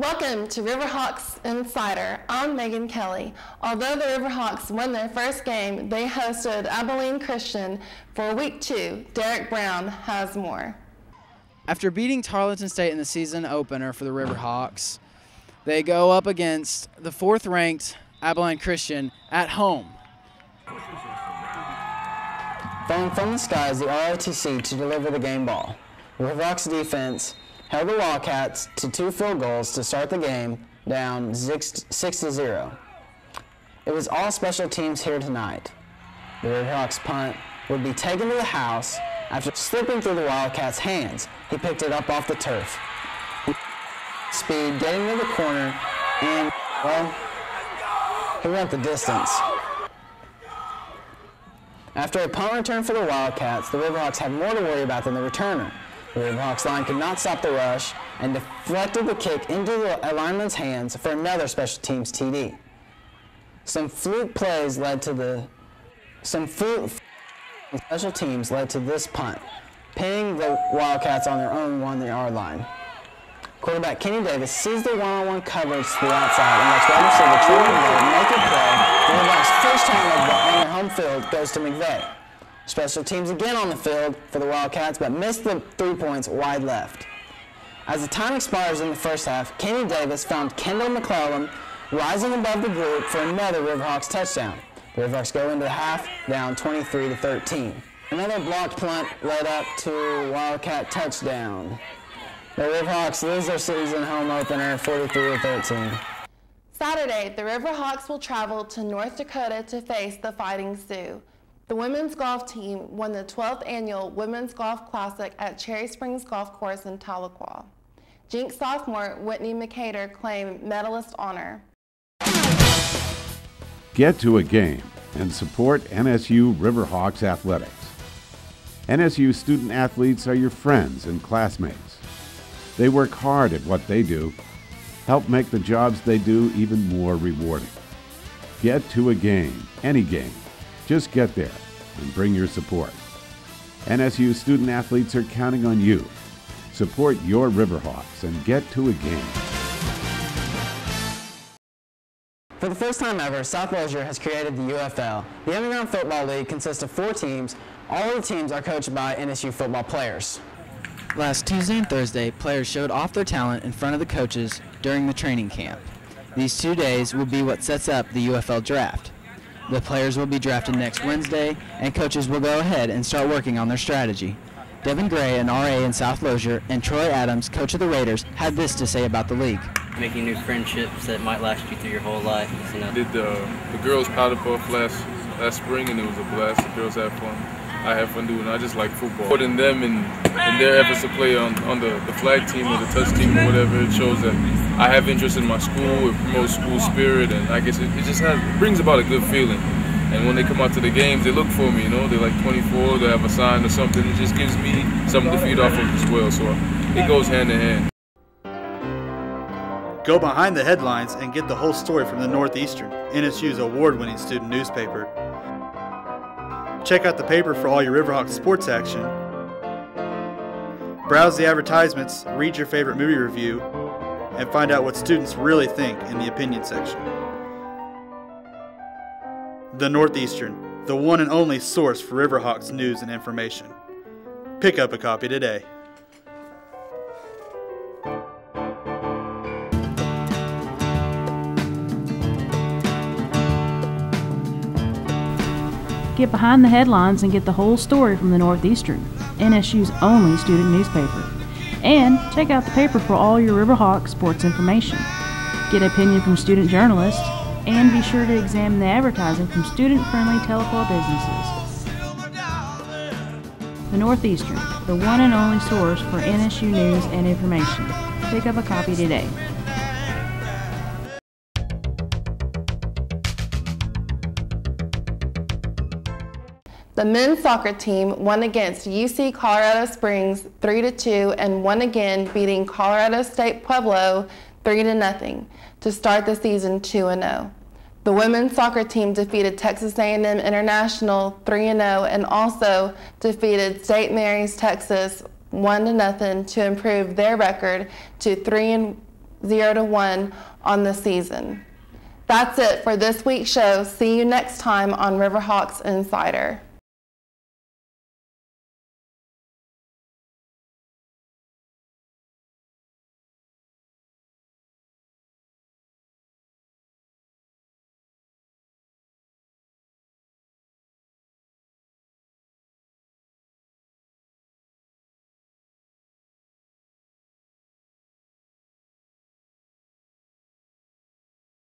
Welcome to RiverHawks Insider. I'm Megan Kelly. Although the RiverHawks won their first game, they hosted Abilene Christian. For week 2, Derek Brown has more. After beating Tarleton State in the season opener for the RiverHawks, they go up against the 4th-ranked Abilene Christian at home. Falling from the skies, the ROTC to deliver the game ball. The RiverHawks defense held the Wildcats to 2 field goals to start the game, down 6-0. It was all special teams here tonight. The RiverHawks punt would be taken to the house after slipping through the Wildcats' hands. He picked it up off the turf. Speed, getting to the corner, and, well, he went the distance. After a punt return for the Wildcats, the RiverHawks had more to worry about than the returner. The RiverHawks line could not stop the rush and deflected the kick into the lineman's hands for another special teams TD. Some fluke plays led to special teams led to this punt, pinning the Wildcats on their own 1-yard line. Quarterback Kenny Davis sees the one-on-one coverage to the outside and lets wide receiver Troy McVeigh make a play. The RiverHawks' first time on their home field goes to McVeigh. Special teams again on the field for the Wildcats, but missed the 3 points wide left. As the time expires in the first half, Kenny Davis found Kendall McClellan rising above the group for another RiverHawks touchdown. The RiverHawks go into the half down 23-13. Another blocked punt led up to a Wildcat touchdown. The RiverHawks lose their season home opener 43-13. Saturday, the RiverHawks will travel to North Dakota to face the Fighting Sioux. The women's golf team won the 12th annual Women's Golf Classic at Cherry Springs Golf Course in Tahlequah. Jinx sophomore Whitney McCader claimed medalist honor. Get to a game and support NSU RiverHawks athletics. NSU student athletes are your friends and classmates. They work hard at what they do, help make the jobs they do even more rewarding. Get to a game, any game. Just get there and bring your support. NSU student athletes are counting on you. Support your RiverHawks and get to a game. For the first time ever, South Lozier has created the UFL. The Underground Football League consists of 4 teams. All of the teams are coached by NSU football players. Last Tuesday and Thursday, players showed off their talent in front of the coaches during the training camp. These 2 days will be what sets up the UFL draft. The players will be drafted next Wednesday, and coaches will go ahead and start working on their strategy. Devin Gray, an RA in South Lozier, and Troy Adams, coach of the Raiders, had this to say about the league. Making new friendships that might last you through your whole life. You know. Did the girls powder puff last spring, and it was a blast. The girls had fun. I had fun doing it. I just like football. More than them and their efforts to play on the flag team or the touch team or whatever, it shows that I have interest in my school, it promotes school spirit, and I guess it brings about a good feeling. And when they come out to the games, they look for me, you know, they're like 24, they have a sign or something. It just gives me something to feed off of as well, so it goes hand in hand. Go behind the headlines and get the whole story from the Northeastern, NSU's award-winning student newspaper. Check out the paper for all your RiverHawks sports action. Browse the advertisements, read your favorite movie review, and find out what students really think in the opinion section. The Northeastern, the one and only source for RiverHawks news and information. Pick up a copy today. Get behind the headlines and get the whole story from the Northeastern, NSU's only student newspaper. And check out the paper for all your RiverHawks sports information. Get opinion from student journalists, and be sure to examine the advertising from student-friendly Tahlequah businesses. The Northeastern, the one and only source for NSU news and information. Pick up a copy today. The men's soccer team won against UC Colorado Springs 3-2 and won again, beating Colorado State Pueblo 3-0 to start the season 2-0. The women's soccer team defeated Texas A&M International 3-0 and also defeated St. Mary's, Texas 1-0 to improve their record to 3-1 0-1 on the season. That's it for this week's show. See you next time on RiverHawks Insider.